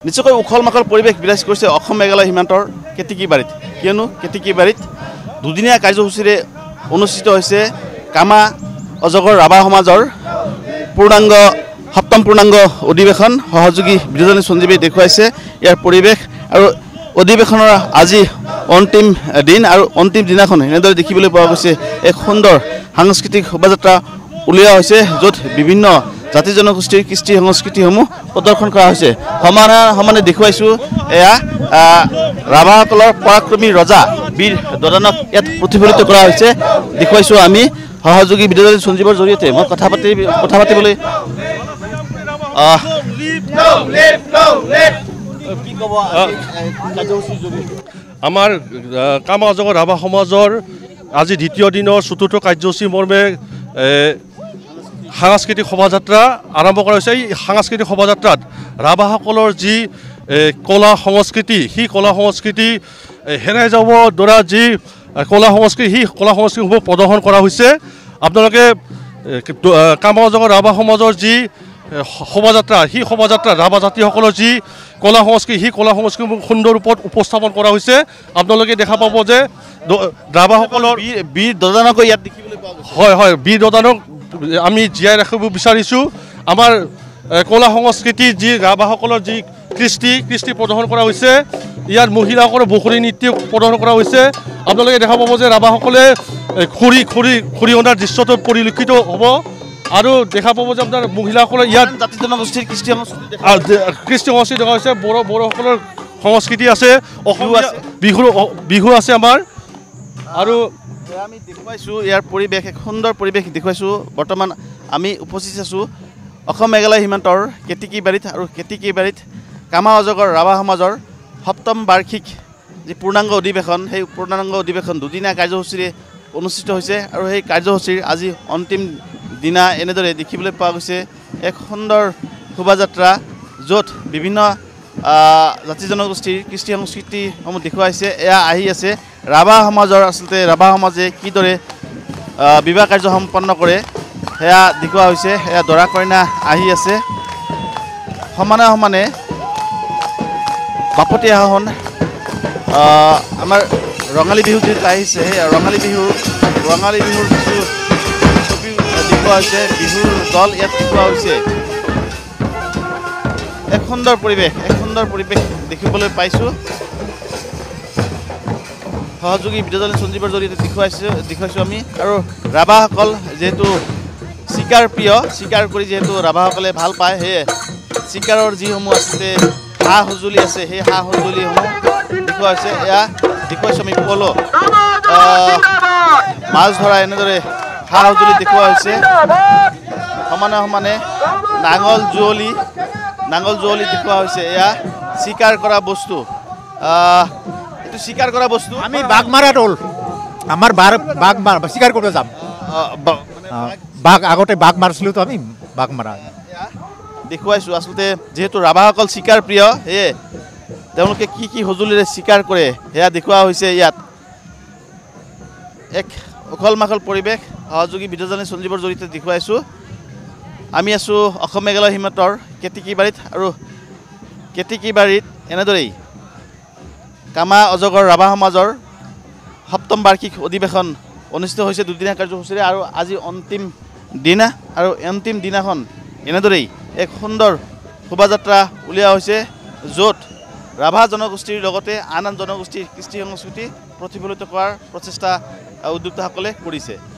নিশ্চয়কৈ উখল মাখল পৰিৱেশ বিৰাজ কৰিছে অসম মেঘালয় সীমান্তৰ কেতেকীবাৰীত কিয়নো কেতেকীবাৰীত দুদিনীয়া কাৰ্যসূচীৰে অনুষ্ঠিত হৈছে কামা অজগৰ ৰাভা সমাজৰ সপ্তম পূৰ্ণাংগ অধিৱেশন সহযোগী বিৰোধী সঞ্জীৱে দেখুৱাইছে ইয়াৰ পৰিৱেশ আৰু অধিৱেশনৰ আজি অন্তিম দিন আৰু অন্তিম দিনাখন এনেদৰে দেখিবলৈ পোৱা গৈছে এক সুন্দৰ সাংস্কৃতিক শোভাযাত্ৰা উলিওৱা হৈছে য'ত বিভিন্ন জাতি জনগোষ্ঠীৰ কৃষ্টি সংস্কৃতিসমূহ প্ৰদৰ্শন কৰা হৈছে সমানে দেখুৱাইছোঁ এয়া ৰাভাসকলৰ পৰাক্ৰমী ৰজা বীৰ দদানক ইয়াত প্ৰতিফলিত কৰা হৈছে দেখুৱাইছোঁ আমি সহযোগী বিৰোধী সঞ্জীৱৰ জৰিয়তে মই কথা পাতিবলৈ আমাৰ কামা অজগৰ ৰাভা সমাজৰ আজি দ্বিতীয় দিনৰ চতুৰ্থ কাৰ্যসূচী মৰ্মে সাংস্কৃতিক শোভাযাত্ৰা আৰম্ভ কৰা হৈছে। এই সাংস্কৃতিক শোভাযাত্ৰাত ৰাভাসকলৰ যি কলা সংস্কৃতি সেই কলা সংস্কৃতি হেৰাই যাব ধৰা যি কলা সংস্কৃতি সেই কলা সংস্কৃতিসমূহ প্ৰদৰ্শন কৰা হৈছে। আপোনালোকে কামা অজগৰ ৰাভা সমাজৰ যি শোভাযাত্ৰা সেই শোভাযাত্ৰা ৰাভা জাতিসকলৰ যি কলা সংস্কৃতি সেই কলা সংস্কৃতিসমূহ সুন্দৰ ৰূপত উপস্থাপন কৰা হৈছে। আপোনালোকে দেখা পাব যে ৰাভাসকলৰ বীৰ দদানক ইয়াত দেখিবলৈ পোৱা গৈছে। হয় বীৰ দদানক আমি জীয়াই ৰাখিব বিচাৰিছোঁ। আমাৰ কলা সংস্কৃতি যি ৰাভাসকলৰ যি কৃষ্টি প্ৰদৰ্শন কৰা হৈছে। ইয়াত মহিলাসকলৰ বখুৰী নৃত্য প্ৰদৰ্শন কৰা হৈছে। আপোনালোকে দেখা পাব যে ৰাভাসকলে খৰি অনাৰ দৃশ্যটো পৰিলক্ষিত হ'ব আৰু দেখা পাব যে আপোনাৰ মহিলাসকলে ইয়াত জাতি জনগোষ্ঠীৰ কৃষ্টি সংস্কৃতি দেখা হৈছে। বড়োসকলৰ সংস্কৃতি আছে, বিহু আছে আমাৰ। আৰু আমি দেখুৱাইছোঁ ইয়াৰ পৰিৱেশ এক সুন্দৰ পৰিৱেশ দেখুৱাইছোঁ। বৰ্তমান আমি উপস্থিত আছোঁ অসম মেঘালয় সীমান্তৰ কেতেকীবাৰীত আৰু কেতেকীবাৰীত কামা অজগৰ ৰাভা সমাজৰ সপ্তম বাৰ্ষিক যি পূৰ্ণাংগ অধিৱেশন সেই পূৰ্ণাংগ অধিৱেশন দুদিনীয়া কাৰ্যসূচীৰে অনুষ্ঠিত হৈছে আৰু সেই কাৰ্যসূচীৰ আজি অন্তিম দিনা এনেদৰে দেখিবলৈ পোৱা গৈছে এক সুন্দৰ শোভাযাত্ৰা য'ত বিভিন্ন জাতি জনগোষ্ঠীৰ কৃষ্টি সংস্কৃতিসমূহ দেখুৱাইছে। এয়া আহি আছে ৰাভা সমাজৰ আচলতে ৰাভা সমাজে কিদৰে বিবাহ কাৰ্য সম্পন্ন কৰে সেয়া দেখুওৱা হৈছে। এয়া দৰা কইনা আহি আছে সমানে বাপতি সাহোন আমাৰ ৰঙালী বিহু যিহেতু আহিছে সেই ৰঙালী বিহুৰ কিছু ছবি দেখুওৱা হৈছে। বিহুৰ দল ইয়াত দেখুওৱা হৈছে। এক সুন্দৰ পৰিৱেশ দেখিবলৈ পাইছোঁ। সহযোগী বিৰোধী সঞ্জীৱৰ জৰিয়তে দেখুৱাইছোঁ আমি। আৰু ৰাভাসকল যিহেতু চিকাৰ প্ৰিয়, চিকাৰ কৰি যিহেতু ৰাভাসকলে ভাল পায় সেয়ে চিকাৰৰ যিসমূহ আচলতে সা সঁজুলি আছে সেই সা সঁজুলিসমূহ দেখুওৱা হৈছে। এয়া দেখুৱাইছোঁ আমি পল মাছ ধৰা এনেদৰে সা সঁজুলি দেখুওৱা হৈছে। সমানে নাঙল জুৱলি দেখুওৱা হৈছে। এয়া চিকাৰ কৰা বস্তু, এইটো চিকাৰ কৰা বস্তু। আমি বাঘমাৰা দল আমাৰ বাঘ চিকাৰ কৰিব যাম। বাঘ আগতে বাঘ মাৰিছিলোঁ তো আমি বাঘমাৰা দেখুৱাইছোঁ। আচলতে যিহেতু ৰাভাসকল চিকাৰ প্ৰিয় সেয়ে তেওঁলোকে কি সঁজুলিৰে চিকাৰ কৰে সেয়া দেখুওৱা হৈছে। ইয়াত এক উখল মাখল পৰিৱেশ সহযোগী বিৰোধী সঞ্জীৱৰ জৰিয়তে দেখুৱাইছোঁ। আমি আছোঁ অসম মেঘালয় সীমান্তৰ কেতেকীবাৰীত আৰু কেতেকীবাৰীত এনেদৰেই কামা অজগৰ ৰাভা সমাজৰ সপ্তম বাৰ্ষিক অধিৱেশন অনুষ্ঠিত হৈছে দুদিনীয়া কাৰ্যসূচীৰে আৰু আজি অন্তিম দিনা আৰু অন্তিম দিনাখন এনেদৰেই এক সুন্দৰ শোভাযাত্ৰা উলিওৱা হৈছে য'ত ৰাভা জনগোষ্ঠীৰ লগতে আন জনগোষ্ঠীৰ কৃষ্টি সংস্কৃতি প্ৰতিফলিত কৰাৰ প্ৰচেষ্টা উদ্যোক্তাসকলে কৰিছে।